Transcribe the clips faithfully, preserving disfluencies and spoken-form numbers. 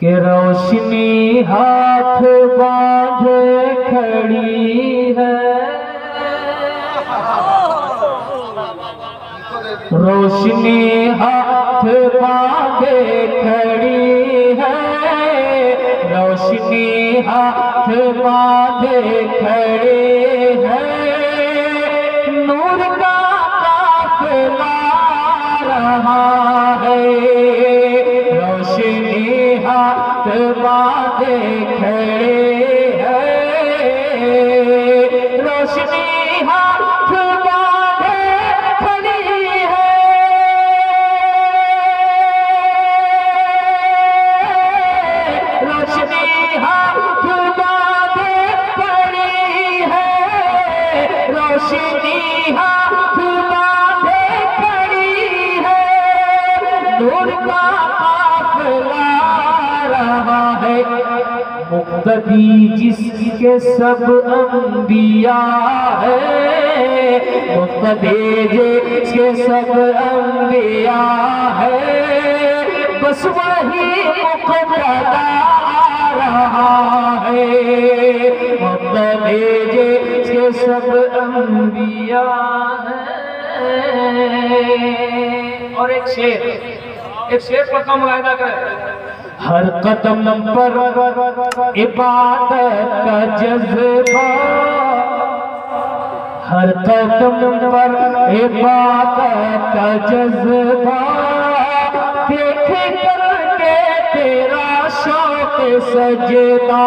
कि रोशनी हाथ बांधे खड़ी है, रोशनी हाथ बांधे खड़ी है, रोशनी हाथ बांधे खड़ी है, नूर का काफिला रहा है, रोशनी हाथ बांधे खड़े है, रोशनी हाथ बांधे खड़ी है, रोशनी हाथ बांधे खड़ी है, रोशनी हाथ बांधे खड़ी है, नूर का काफिला रहा है, मुक्तदी जिसके सब अंबिया है, मुक्तदी जिसके सब अंबिया है, बस वही मुक्तदा आ रहा है, मुक्तदी जिसके सब अंबिया है। और एक शेर, एक शेर पर कम मुलाहिदा करें। हर कदम पर इबादत का जज्बा, हर कदम पर इबादत का जज्बा, देख करके तेरा शौक सजदा।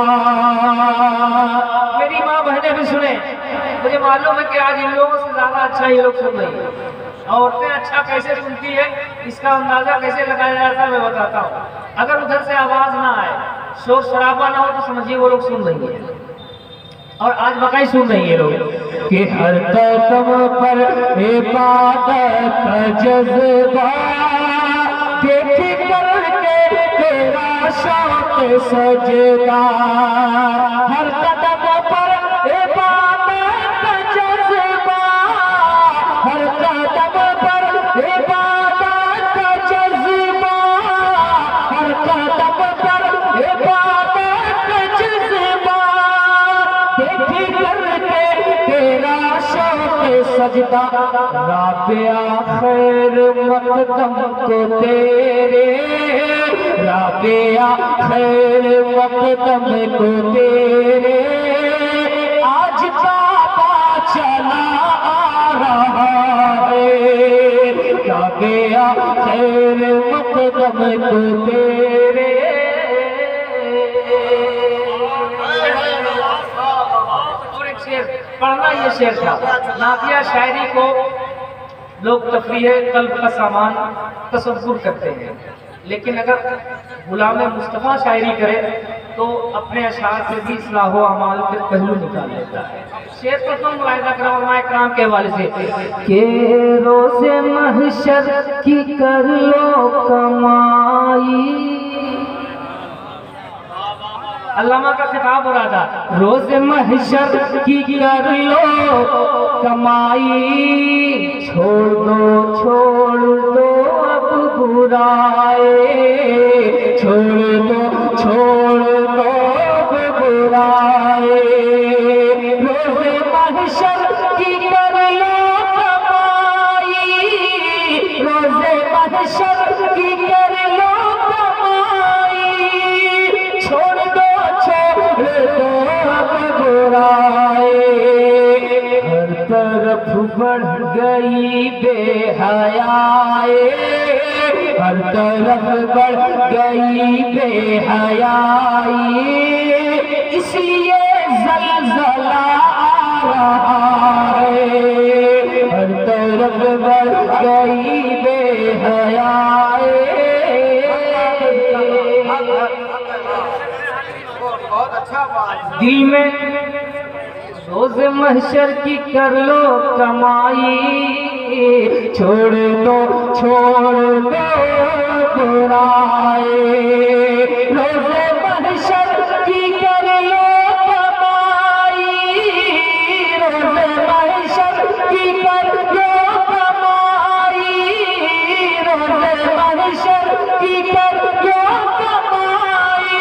मेरी माँ बहनें भी सुने, मुझे मालूम है कि आज इन लोगों से ज्यादा अच्छा ये लोग सुन रही है। औरतें अच्छा कैसे सुनती है इसका अंदाजा कैसे लगाया जाता है मैं बताता हूँ। अगर उधर से आवाज ना आए, शोर शराबा ना हो तो समझिए वो लोग सुन रही है, और आज बकाई सुन रही है लोग कि हर कदम पर इबादत का जज्बा, देख करके तेरा शौक सजदा, हर कदम पर इबादत का जज्बा, हर कदम पर इबादत का जज्बा, हर कदम पर इबादत का जज्बा, देख करके तेरा शौक सजदा। राबिया खैर मकदम को तेरे, राबिया खैर मकदम को तेरे, आज बाबा चला आ रहा है, राबिया खैर मकदम को तेरे। और एक शेर पढ़ना, ये शेर था। नातिया शायरी को लोग तफरीह कल्ब का सामान तसव्वुर करते हैं, लेकिन अगर गुलाम मुस्तफ़ा शायरी करे तो अपने अशार से भी इस्लाह अमाल के पहलू निकाल लेता है। शेर को तुम मुलाहिजा करो उलमाए किराम के हवाले से के रोज़े महशर की कर लो कमाई, अल्लामा का खिताब हो रहा था, रोज़ महशर की कर लो कमाई, छोड़ दो छोड़ दो अब बुराए, छोड़ दो छोड़ दो अब बुराए, रोज़ महशर की कर लो कमाई, रोज़ महशर की कर लो कमाई, छोड़ दो हर तरफ बढ़ गई बेहयाए, हर तरफ बढ़ गई बेहयाई, इसलिए ज़लज़ला आ रहा है, हर तरफ बढ़ गई बेहयाई। दिल में रोज़ महशर की कर लो कमाई, छोड़ दो छोड़ दो बुराई, रोज़ महशर की कर लो कमाई, रोज़ महशर की कर लो कमाई, रोज़ महशर की कर लो कमाई,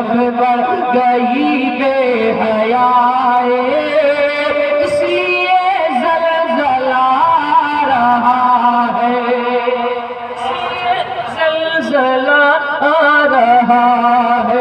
बढ़ गई बेहयाए, इसलिए ज़लज़ला रहा है, ज़लज़ला आ रहा है।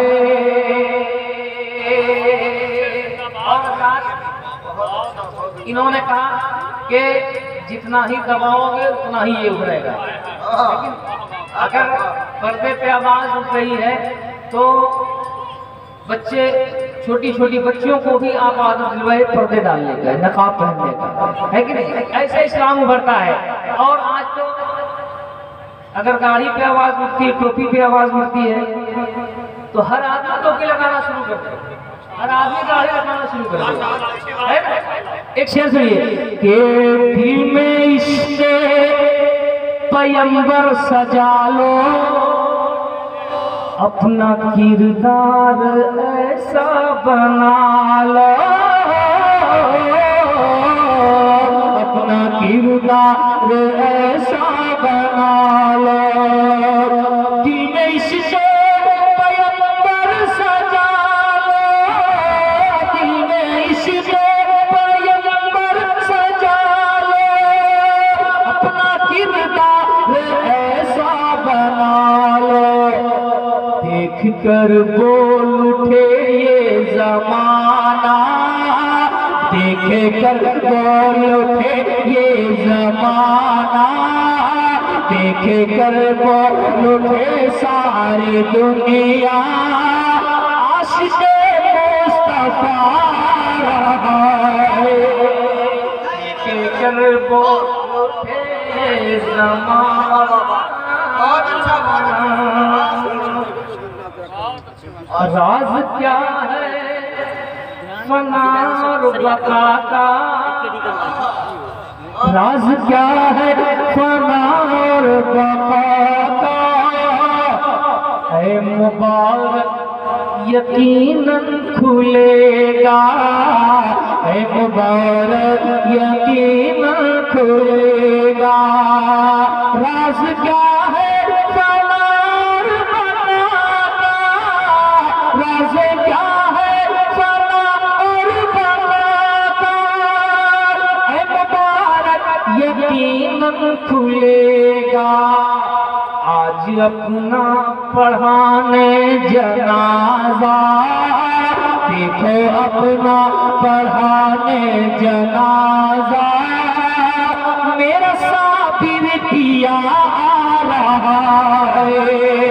इन्होंने कहा कि जितना ही दबाओगे उतना ही ये उभरेगा। लेकिन अगर पर्दे पे आवाज उठ रही है तो बच्चे, छोटी छोटी बच्चियों को भी आप आदत दिलवाए पर्दे डालने का, नकाब पहनने का, है कि नहीं? ऐसे इस्लाम उभरता है। और आज तो अगर गाड़ी पे आवाज उठती है, टोपी पे आवाज उठती है, तो हर आदमी टोपी लगाना शुरू कर दे, हर आदमी गाड़ी लगाना शुरू कर दे। एक शेर सुनिए कि दिल में इश्क़े पैगंबर सजा लो, अपना किरदार ऐसा बना लो, अपना किरदार ऐसा बना लो। दिल में इश्क़े पैगंबर सजा लो, दिल में इश्क़े पैगंबर सजा लो, अपना किरदार ऐसा बना लो। देख कर बोल उठे ये जमाना, देख कर बोल उठे ये जमाना, देख कर बोल उठे सारी दुनिया, आशिक़े मुस्तफा रहा है। देख कर बोल उठे जमाना, राज क्या है फना और बका का, राज क्या है फना और बका का, ऐ मुबारक यकीनन खुलेगा, ऐ मुबारक यकीनन खुलेगा। राज क्या है फना और बका का, राज क्या है फना और बका का, ऐ मुबारक यकीनन खुलेगा। आज अपना पढ़ाने जनाजा, देखो अपना पढ़ाने जनाजा, मेरा साबिर किया आ रहा है।